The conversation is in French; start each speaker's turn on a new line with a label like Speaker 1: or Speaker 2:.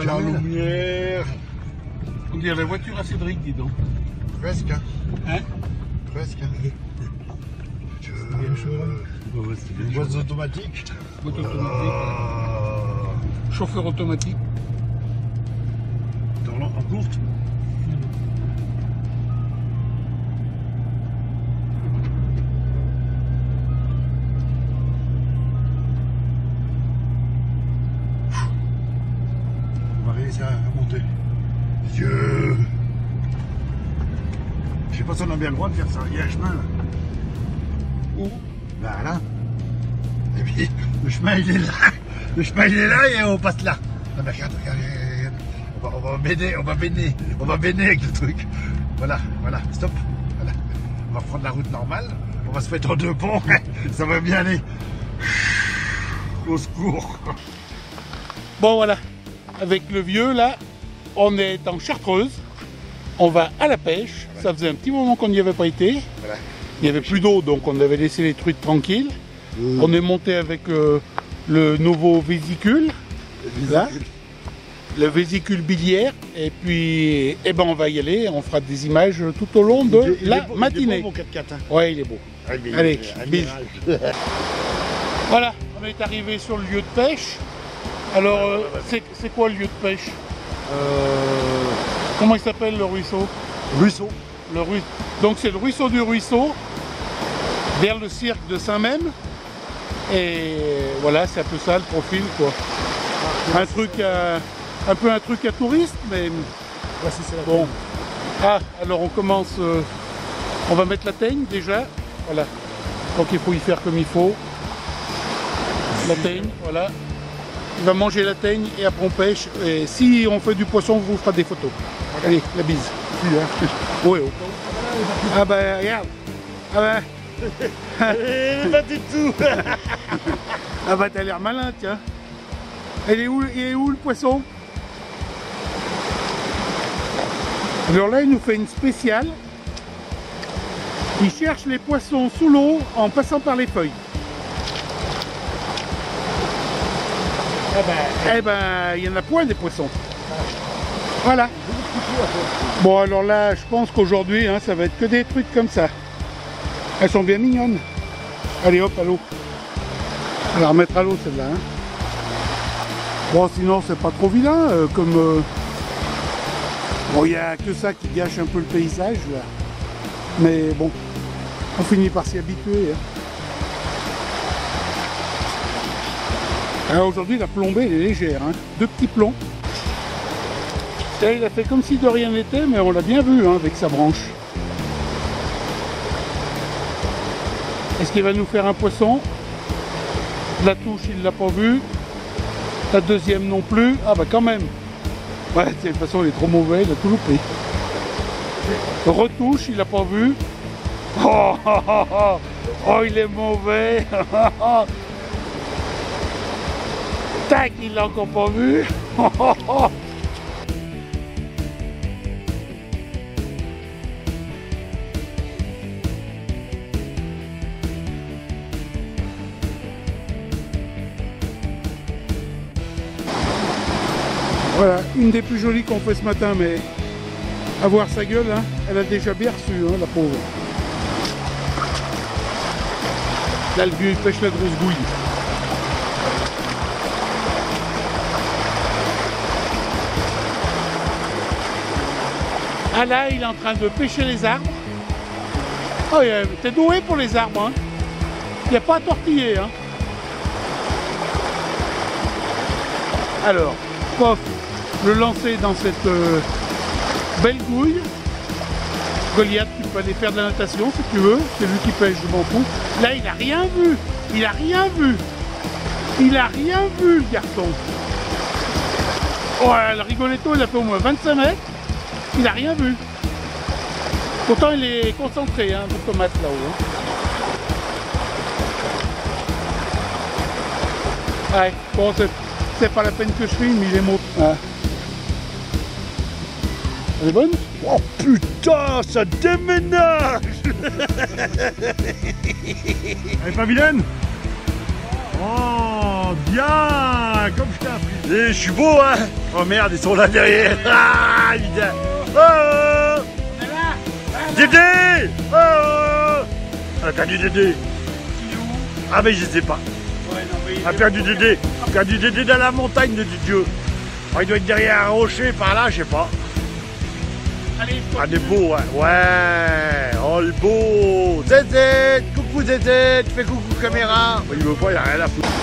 Speaker 1: la lumière.
Speaker 2: On dirait la voiture à Cédric, dis donc.
Speaker 1: Presque.
Speaker 2: Hein?
Speaker 1: Presque.
Speaker 2: Une
Speaker 1: Boîte automatique.
Speaker 2: Boîte automatique. Chauffeur automatique.
Speaker 1: En courte. On va réussir à monter. Dieu! Je sais pas si on a bien le droit de faire ça. Il y a un chemin là.
Speaker 2: Où?
Speaker 1: Là, là. Et puis, le chemin il est là. Le chemin il est là et on passe là. Non mais regarde, regarde, regarde. On va baigner avec le truc. Voilà, voilà, stop. Voilà. On va prendre la route normale. On va se mettre en deux ponts. Ça va bien aller. Au secours.
Speaker 2: Bon voilà, avec le vieux là, on est en Chartreuse. On va à la pêche. Ça faisait un petit moment qu'on n'y avait pas été.
Speaker 1: Voilà.
Speaker 2: Il n'y avait plus d'eau, donc on avait laissé les truites tranquilles. On est monté avec le nouveau vésicule, là, le vésicule biliaire, et puis eh ben, on va y aller, on fera des images tout au long de la matinée.
Speaker 1: Il est beau, mon 4x4, hein.
Speaker 2: Ouais, il est beau. Allez, bis.
Speaker 1: bis.
Speaker 2: Voilà, on est arrivé sur le lieu de pêche. Alors, c'est quoi le lieu de pêche? Comment il s'appelle le ruisseau?
Speaker 1: Ruisseau.
Speaker 2: Donc c'est le ruisseau du Ruisseau, vers le cirque de Saint-Même. Et voilà, c'est un peu ça le profil, quoi. Un truc un peu un truc à touriste, mais
Speaker 1: Voici, c'est la
Speaker 2: bon. Ah, alors on commence, on va mettre la teigne déjà, voilà. Donc il faut y faire comme il faut. La teigne, voilà. Il va manger la teigne et après on pêche. Et si on fait du poisson, on vous fera des photos. Allez, la bise. Oui, oh. Ah bah regarde. Ah bah.
Speaker 1: Pas du tout.
Speaker 2: Ah bah t'as l'air malin, tiens. Il est où le poisson? Alors là, il nous fait une spéciale. Il cherche les poissons sous l'eau en passant par les feuilles. Eh ben, il y en a point des poissons. Voilà. Bon, alors là, je pense qu'aujourd'hui, hein, ça va être que des trucs comme ça. Elles sont bien mignonnes. Allez, hop, à l'eau. On va la remettre à l'eau, celle-là. Hein. Bon, sinon, c'est pas trop vilain, comme... Bon, il n'y a que ça qui gâche un peu le paysage, là. Mais bon, on finit par s'y habituer. Hein. Alors aujourd'hui, la plombée, elle est légère. Hein. 2 petits plombs. Et il a fait comme si de rien n'était, mais on l'a bien vu hein, avec sa branche. Est-ce qu'il va nous faire un poisson? La touche, il ne l'a pas vu. La deuxième non plus. Ah bah quand même. Ouais, de toute façon, il est trop mauvais, il a tout loupé. Retouche, il l'a pas vu. Oh, oh, oh, oh, oh, il est mauvais. Tac, il l'a encore pas vu. Oh, oh, oh. Voilà, une des plus jolies qu'on fait ce matin, mais à voir sa gueule, hein, elle a déjà bien reçu, hein, la pauvre. Là, le vieux, il pêche la grosse gouille. Ah là, il est en train de pêcher les arbres. Oh, t'es doué pour les arbres, hein. Il n'y a pas à tortiller, hein. Alors, pof, le lancer dans cette belle gouille. Goliath, tu peux aller faire de la natation si tu veux. C'est lui qui pêche, je m'en fous. Là, il n'a rien vu. Il n'a rien vu. Il n'a rien vu, le garçon. Oh, le rigoletto, il a fait au moins 25 mètres. Il n'a rien vu. Pourtant, il est concentré, hein, le tomate là-haut. Hein. Ouais, bon, c'est pas la peine que je filme, il est mort. Ah. Elle est bonne?
Speaker 1: Oh putain, ça déménage. Elle est pas vilaine? Oh. bien, comme je t'ai appris. Et je suis beau, hein. Oh merde, ils sont là derrière. Ah, putain. Oh, Dédé. Oh, on a perdu Dédé. Ah mais je sais pas. On a perdu Dédé. On a perdu Dédé dans la montagne de Dieu. Oh, il doit être derrière un rocher par là, je sais pas.
Speaker 2: Allez,
Speaker 1: ah, il est beau, hein. Ouais. Oh, il est beau. Zézé. Coucou Zézé. Tu fais coucou caméra. Oh, il veut pas, il a rien à foutre.